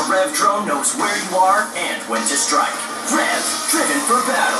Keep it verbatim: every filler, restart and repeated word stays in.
The Rev drone knows where you are and when to strike. Rev, driven for battle.